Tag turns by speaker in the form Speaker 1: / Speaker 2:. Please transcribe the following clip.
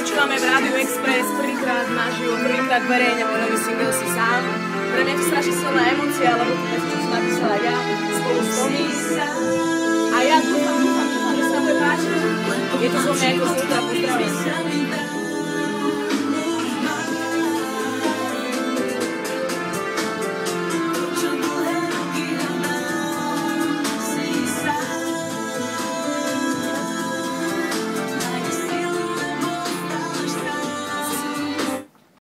Speaker 1: počúvame v Rádiu Express prvýkrát naživo, prvýkrát verejne môj nový single Si sám. Pre mňa je to strašne silná emócia, lebo tú pesničku som napísala ja spolu s Tommy. A ja dúfam, že sa bude páčiť. Je to zo mňa ako Zúta, pozdravím.